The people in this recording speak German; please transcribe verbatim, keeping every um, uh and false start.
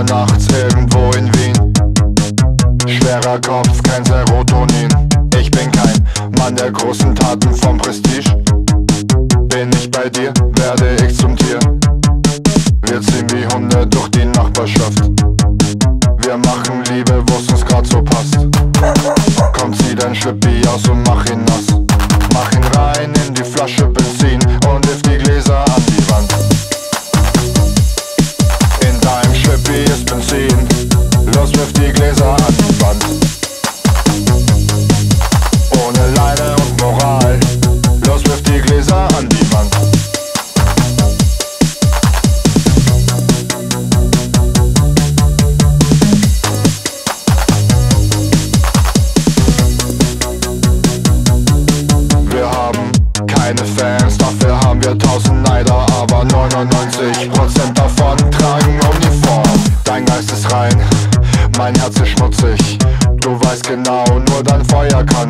nachts irgendwo in Wien. Schwerer Kopf, kein Serotonin. Ich bin kein Mann der großen Taten vom Prestige. Bin ich bei dir, werde ich zum Tier. Wir ziehen wie Hunde durch die Nachbarschaft. Wir machen Liebe, wo's uns grad so passt. Komm, zieh dein Schlippi aus und mach ihn nass. Mach ihn rein in die Flasche Benzin und wirf die Gläser an die Wand. In deinem Schlippi ist Benzin. Los, wirf die Gläser an die Wand. Ohne Leine und Moral. Los, wirf die Gläser an die Wand. Keine Fans, dafür haben wir tausend Neider, aber neunundneunzig Prozent davon tragen Uniform. Dein Geist ist rein, mein Herz ist schmutzig. Du weißt genau, nur dein Feuer kann